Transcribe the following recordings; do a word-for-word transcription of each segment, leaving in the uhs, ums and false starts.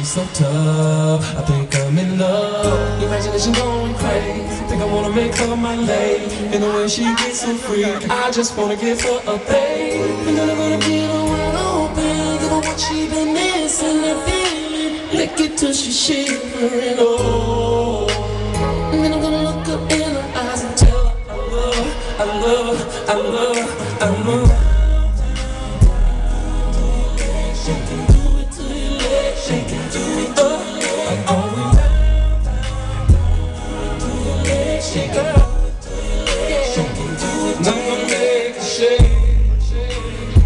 so tough. I think I'm in love. Imagination going crazy. Think I wanna make her my lady. And the way she gets so free, I just wanna give her a baby. And then I'm gonna get her wide open. Give her what she been missing and feeling. Lick it till she's shivering. Oh. And then I'm gonna look up in her eyes and tell her I love, I love, I love, I love. Shake it, do it to your legs. Shake it, do it to your legs. Oh, to your legs. Shake it, shake it, do it. Now I'm gonna make it shake, shake,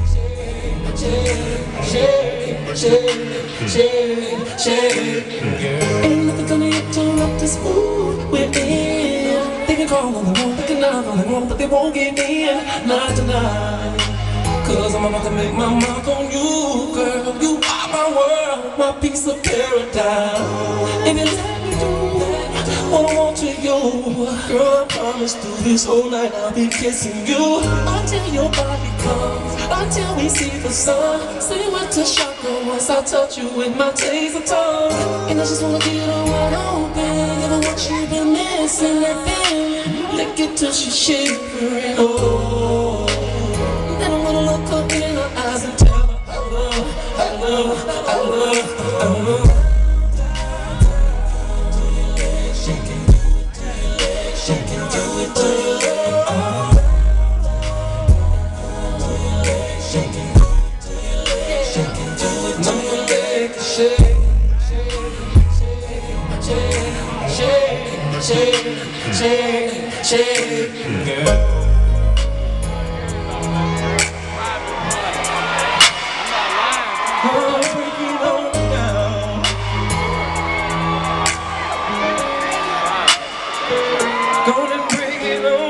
shake, shake, shake, shake, shake. Ain't nothing gonna interrupt this mood we're in. They can call on the one, they can knock on the one, but they won't get in. Not tonight. Cause I'm about to make my mark on you, girl. You are my world, my piece of paradise. If you let me do what I want to you, girl, I promise through this whole night I'll be kissing you until your body comes, until we see the sun. Say what to chakra once I touch you with my taser tongue. And I just wanna get her wide open, give her what you've been missing and feeling. Lick it till she's shivering. Oh. Look up in her eyes and tell her I love, I love, I love, I love. Shake it, shake it, do it to your legs. Shake it, shake it, do it. Now I'm gonna make it shake, shake, shake, shake, shake, shake, girl. Gonna bring it on.